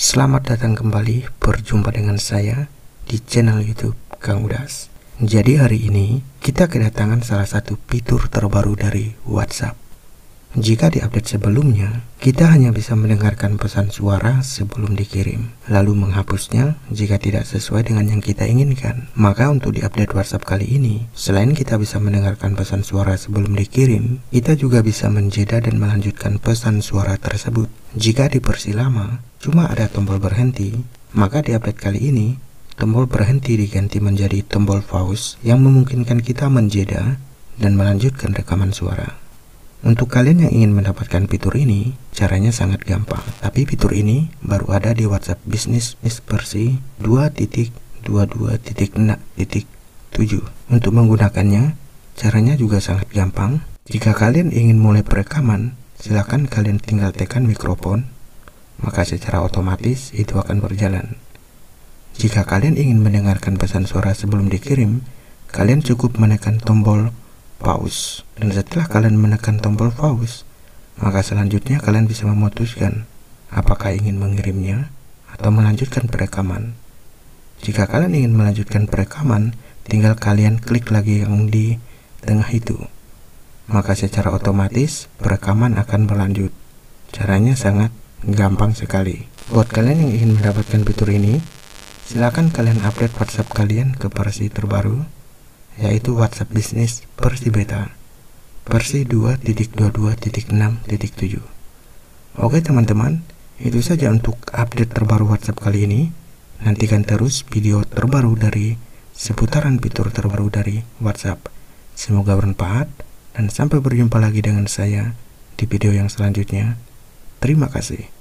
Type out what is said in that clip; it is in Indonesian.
Selamat datang kembali berjumpa dengan saya di channel YouTube Kang Udas. Jadi hari ini kita kedatangan salah satu fitur terbaru dari WhatsApp. Jika di update sebelumnya, kita hanya bisa mendengarkan pesan suara sebelum dikirim, lalu menghapusnya jika tidak sesuai dengan yang kita inginkan. Maka untuk di update WhatsApp kali ini, selain kita bisa mendengarkan pesan suara sebelum dikirim, kita juga bisa menjeda dan melanjutkan pesan suara tersebut. Jika di versi lama, cuma ada tombol berhenti, maka di update kali ini, tombol berhenti diganti menjadi tombol pause yang memungkinkan kita menjeda dan melanjutkan rekaman suara. Untuk kalian yang ingin mendapatkan fitur ini, caranya sangat gampang. Tapi fitur ini baru ada di WhatsApp Business versi 2.22.6.7. Untuk menggunakannya, caranya juga sangat gampang. Jika kalian ingin mulai perekaman, silakan kalian tinggal tekan mikrofon, maka secara otomatis itu akan berjalan. Jika kalian ingin mendengarkan pesan suara sebelum dikirim, kalian cukup menekan tombol pause, dan setelah kalian menekan tombol pause, maka selanjutnya kalian bisa memutuskan apakah ingin mengirimnya atau melanjutkan perekaman. Jika kalian ingin melanjutkan perekaman, tinggal kalian klik lagi yang di tengah itu, maka secara otomatis perekaman akan berlanjut. Caranya sangat gampang sekali. Buat kalian yang ingin mendapatkan fitur ini, silakan kalian update WhatsApp kalian ke versi terbaru, yaitu WhatsApp Business versi beta, versi 2.22.6.7. Oke teman-teman, itu saja untuk update terbaru WhatsApp kali ini. Nantikan terus video terbaru dari seputaran fitur terbaru dari WhatsApp. Semoga bermanfaat, dan sampai berjumpa lagi dengan saya di video yang selanjutnya. Terima kasih.